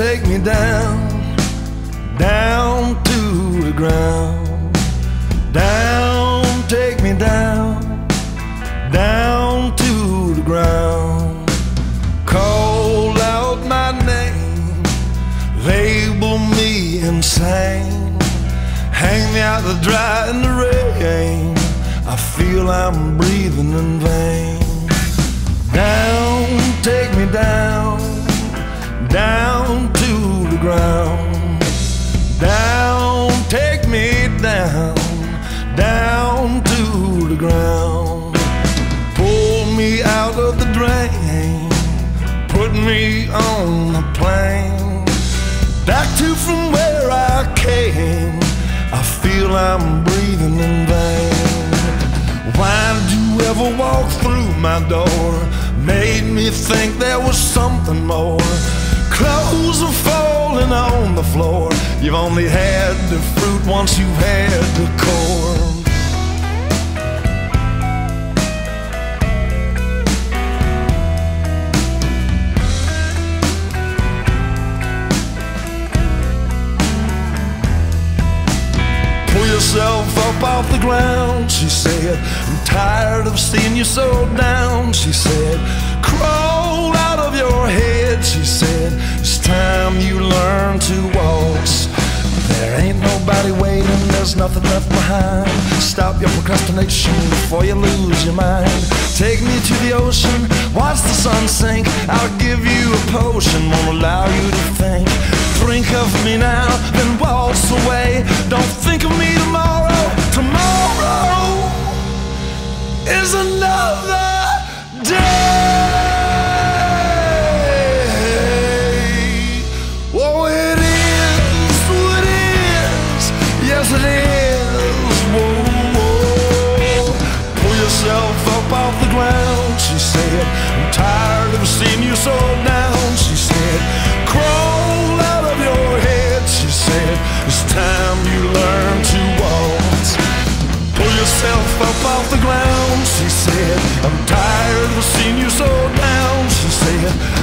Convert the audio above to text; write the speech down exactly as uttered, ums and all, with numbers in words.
take me down, down to the ground. Down, take me down, down to the ground. Call out my name, label me insane, hang me out to dry in the rain. I feel I'm breathing in vain. Down, take me down, down to the ground. Down, take me down, down to the ground. Pull me out of the drain, put me on the plane, back to from where I came. I feel I'm breathing in vain. Why did you ever walk through my door? Made me think there was something more. Clothes are falling on the floor. You've only had the fruit once you've had the core. Pull yourself up off the ground, she said. I'm tired of seeing you so down, she said. Crawl out of your head, she said. It's time you learn to waltz. There ain't nobody waiting, there's nothing left behind. Stop your procrastination before you lose your mind. Take me to the ocean, watch the sun sink. I'll give you a potion, won't allow you to think. Drink of me now, then waltz away. Don't think of me tomorrow. Tomorrow is another day. Oh, it is, oh, it is, yes it is. Whoa, whoa. Pull yourself up off the ground, she said. I'm tired of seeing you so down, she said. Crawl out of your head, she said. It's time you learn to waltz. Pull yourself up off the ground, she said. I'm tired of seeing you so down, she said.